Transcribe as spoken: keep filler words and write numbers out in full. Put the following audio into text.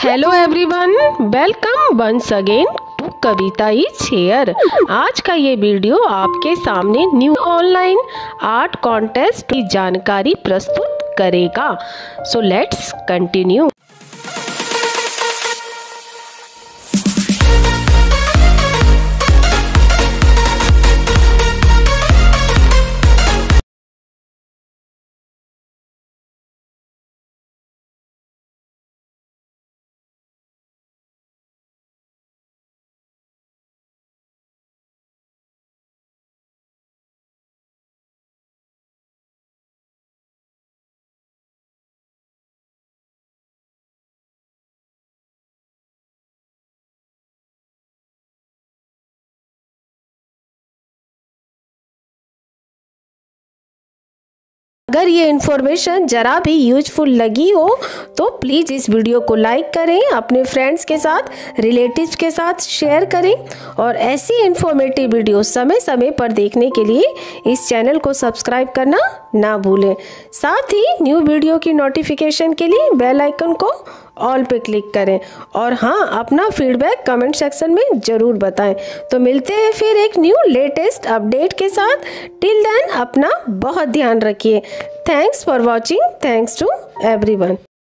Hello everyone, welcome once again to Kavita is here. आज का ये वीडियो आपके सामने न्यू ऑनलाइन आर्ट कॉन्टेस्ट की जानकारी प्रस्तुत करेगा। So let's continue. अगर ये इन्फॉर्मेशन ज़रा भी यूजफुल लगी हो तो प्लीज़ इस वीडियो को लाइक करें, अपने फ्रेंड्स के साथ, रिलेटिव्स के साथ शेयर करें और ऐसी इन्फॉर्मेटिव वीडियो समय समय पर देखने के लिए इस चैनल को सब्सक्राइब करना ना भूलें। साथ ही न्यू वीडियो की नोटिफिकेशन के लिए बेल आइकन को ऑल पे क्लिक करें और हाँ, अपना फीडबैक कमेंट सेक्शन में ज़रूर बताएं। तो मिलते हैं फिर एक न्यू लेटेस्ट अपडेट के साथ। टिल देन अपना बहुत ध्यान रखिए। Thanks for watching. Thanks to everyone.